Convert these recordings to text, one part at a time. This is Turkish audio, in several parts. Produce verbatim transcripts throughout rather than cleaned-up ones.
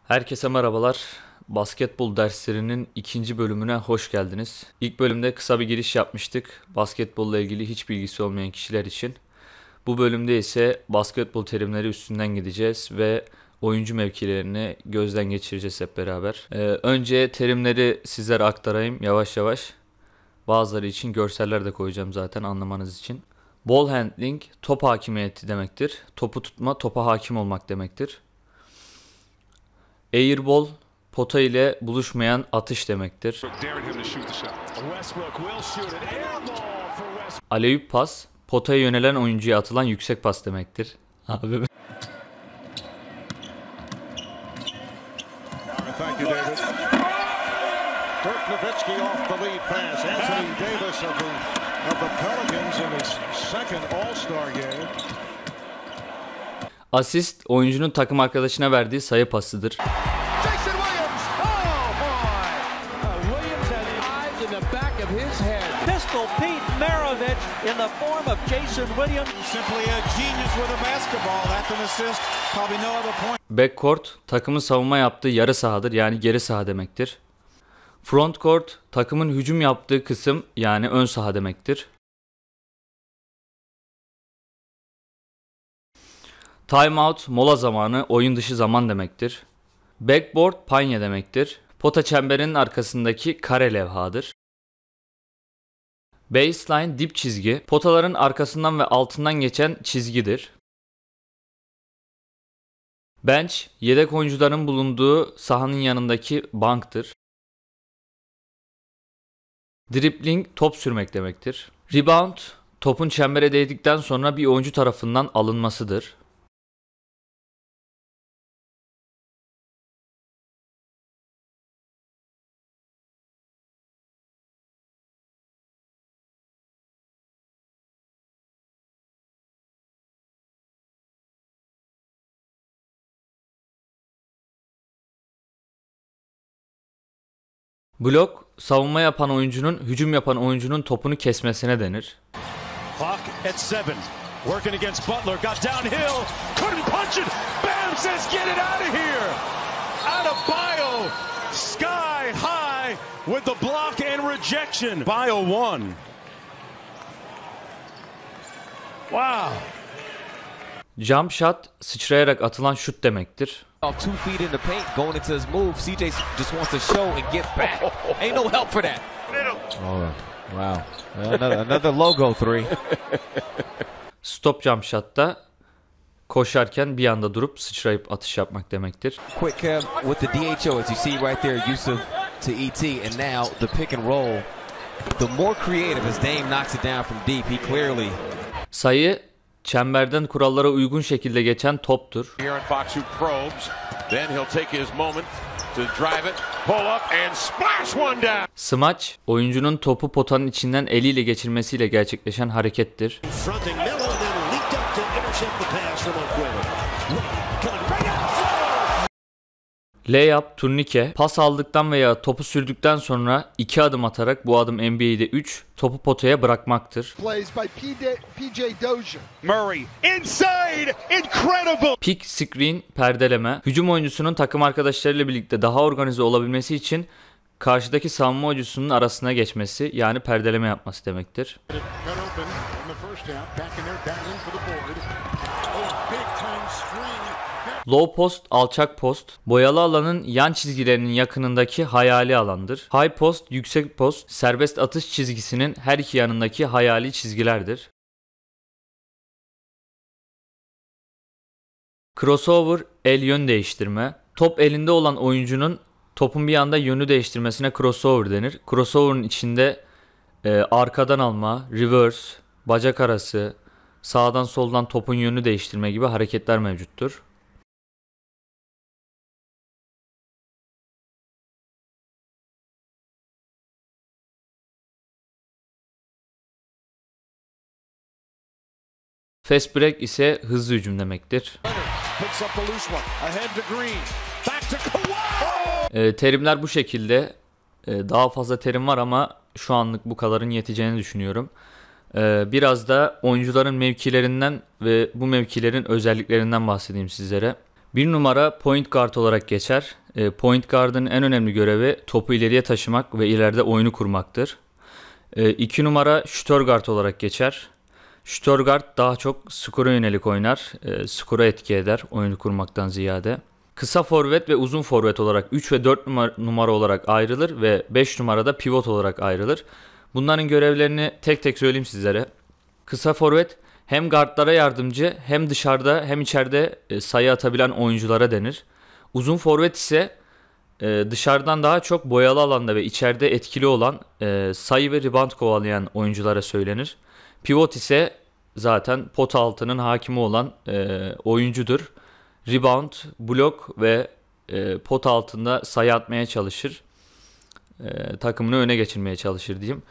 Herkese merhabalar. Basketbol derslerinin ikinci bölümüne hoş geldiniz. İlk bölümde kısa bir giriş yapmıştık. Basketbolla ilgili hiç bilgisi olmayan kişiler için. Bu bölümde ise basketbol terimleri üstünden gideceğiz ve oyuncu mevkilerini gözden geçireceğiz hep beraber. Ee, önce terimleri sizlere aktarayım yavaş yavaş. Bazıları için görseller de koyacağım zaten anlamanız için. Ball handling, top hakimiyeti demektir. Topu tutma, topa hakim olmak demektir. Airball, pota ile buluşmayan atış demektir. Alley-oop pas, potaya yönelen oyuncuya atılan yüksek pas demektir. Abi. Asist, oyuncunun takım arkadaşına verdiği sayı pasıdır. Backcourt, takımın savunma yaptığı yarı sahadır, yani geri saha demektir. Frontcourt, takımın hücum yaptığı kısım, yani ön saha demektir. Timeout, mola zamanı, oyun dışı zaman demektir. Backboard, panya demektir. Pota çemberinin arkasındaki kare levhadır. Baseline, dip çizgi, potaların arkasından ve altından geçen çizgidir. Bench, yedek oyuncuların bulunduğu sahanın yanındaki banktır. Dribbling, top sürmek demektir. Rebound, topun çembere değdikten sonra bir oyuncu tarafından alınmasıdır. Blok, savunma yapan oyuncunun hücum yapan oyuncunun topunu kesmesine denir. Clock at seven. Working against Butler, got downhill, couldn't punch it. Bam says get it out of here. Adebayo, sky high with the block and rejection. Bio one. Wow. Jump shot, sıçrayarak atılan şut demektir. Two feet in the paint, going into his move. C J just wants to show and get back. Ain't no help for that. Oh, wow. Another, another logo three. Stop jump shot'ta koşarken bir anda durup sıçrayıp atış yapmak demektir. Quick uh, with the D H O as you see right there, Yusuf to E T, and now the pick and roll. The more creative as Dame knocks it down from deep. He clearly. Sayı, çemberden kurallara uygun şekilde geçen toptur. Smaç, oyuncunun topu potanın içinden eliyle geçirmesiyle gerçekleşen harekettir. Layup, turnike, pas aldıktan veya topu sürdükten sonra iki adım atarak, bu adım N B A'de üç, topu potaya bırakmaktır. Murray, inside, incredible. Pick, screen, perdeleme, hücum oyuncusunun takım arkadaşlarıyla birlikte daha organize olabilmesi için karşıdaki savunma oyuncusunun arasına geçmesi, yani perdeleme yapması demektir. Low post, alçak post, boyalı alanın yan çizgilerinin yakınındaki hayali alandır. High post, yüksek post, serbest atış çizgisinin her iki yanındaki hayali çizgilerdir. Crossover, el yön değiştirme. Top elinde olan oyuncunun topun bir anda yönü değiştirmesine crossover denir. Crossover'ın içinde e, arkadan alma, reverse, bacak arası, sağdan soldan topun yönü değiştirme gibi hareketler mevcuttur. Fast break ise hızlı hücum demektir. E, terimler bu şekilde. E, daha fazla terim var ama şu anlık bu kadarın yeteceğini düşünüyorum. E, biraz da oyuncuların mevkilerinden ve bu mevkilerin özelliklerinden bahsedeyim sizlere. Bir numara point guard olarak geçer. E, point guard'ın en önemli görevi topu ileriye taşımak ve ileride oyunu kurmaktır. E, iki numara shooter guard olarak geçer. Shooter guard daha çok skora yönelik oynar. E, skora etki eder oyunu kurmaktan ziyade. Kısa forvet ve uzun forvet olarak üç ve dört numara, numara olarak ayrılır ve beş numarada pivot olarak ayrılır. Bunların görevlerini tek tek söyleyeyim sizlere. Kısa forvet hem guardlara yardımcı hem dışarıda hem içeride sayı atabilen oyunculara denir. Uzun forvet ise dışarıdan daha çok boyalı alanda ve içeride etkili olan sayı ve rebound kovalayan oyunculara söylenir. Pivot ise zaten pot altının hakimi olan oyuncudur. Rebound, blok ve pot altında sayı atmaya çalışır. Takımını öne geçirmeye çalışır diyeyim.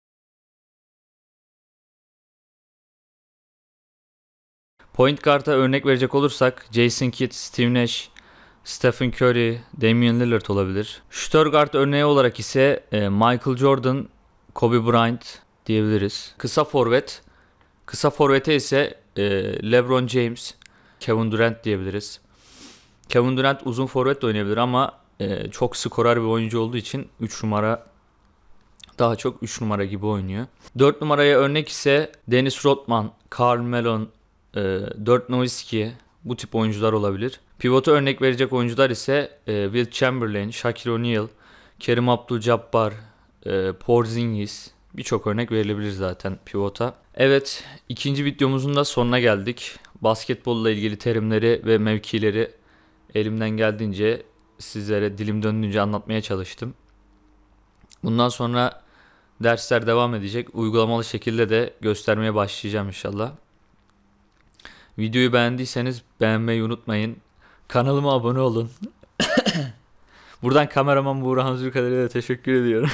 Point guard'a örnek verecek olursak Jason Kidd, Steve Nash, Stephen Curry, Damian Lillard olabilir. Shooter guard örneği olarak ise Michael Jordan, Kobe Bryant diyebiliriz. Kısa forvet, kısa forvete ise LeBron James, Kevin Durant diyebiliriz. Kevin Durant uzun forvet de oynayabilir ama çok skorer bir oyuncu olduğu için üç numara daha çok üç numara gibi oynuyor. dört numaraya örnek ise Dennis Rodman, Karl Malone, Dirk Nowitzki, bu tip oyuncular olabilir. Pivota örnek verecek oyuncular ise Will Chamberlain, Shaquille O'Neal, Kerim Abdul-Jabbar, Porzingis, birçok örnek verilebilir zaten pivota. Evet, ikinci videomuzun da sonuna geldik. Basketbolla ilgili terimleri ve mevkileri elimden geldiğince sizlere dilim döndüğünce anlatmaya çalıştım. Bundan sonra dersler devam edecek. Uygulamalı şekilde de göstermeye başlayacağım inşallah. Videoyu beğendiyseniz beğenmeyi unutmayın. Kanalıma abone olun. Buradan kameraman Buğra Zülkader'e de teşekkür ediyorum.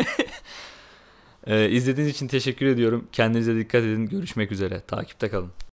ee, izlediğiniz için teşekkür ediyorum. Kendinize dikkat edin. Görüşmek üzere. Takipte kalın.